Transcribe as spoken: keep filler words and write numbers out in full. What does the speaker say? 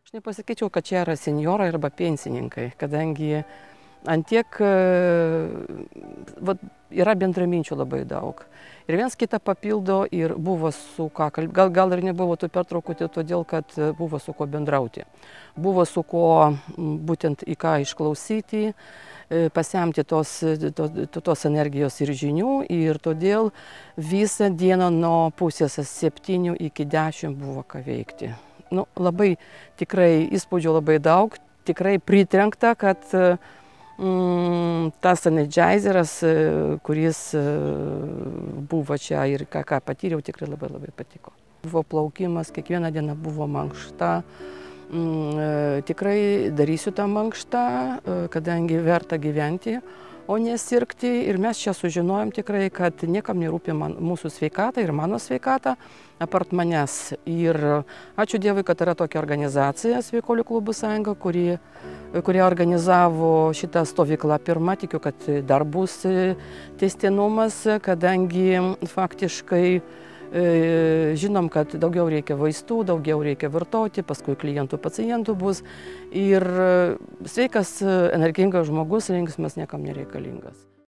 Aš nepasakyčiau, kad čia yra senjorai arba pensininkai, kadangi antiek vat, yra bendraminčių labai daug. Ir viens kitą papildo ir buvo su ką kalbėti. Gal, gal ir nebuvo tų pertraukų, todėl kad buvo su kuo bendrauti. Buvo su kuo būtent į ką išklausyti, pasiemti tos, tos, tos energijos ir žinių. Ir todėl visą dieną nuo pusės septynių iki dešimt buvo ką veikti. Nu, labai tikrai įspūdžio labai daug, tikrai pritrenkta, kad mm, tas energizeras, kuris buvo čia ir ką, ką patyriau, tikrai labai labai patiko. Buvo plaukimas, kiekvieną dieną buvo mankšta. Mm, tikrai darysiu tą mankštą, kadangi verta gyventi, o nesirgti. Ir mes čia sužinojom tikrai, kad niekam nerūpi man, mūsų sveikata ir mano sveikata, apart manęs. Ir ačiū Dievui, kad yra tokia organizacija Sveikuolių klubų sąjunga, kuri, kuri organizavo šitą stovyklą pirmą. Tikiu, kad dar bus tęstinumas, kadangi faktiškai e, žinom, kad daugiau reikia vaistų, daugiau reikia vartoti, paskui klientų, pacientų bus. Ir sveikas, energingas žmogus linksmas niekam nereikalingas.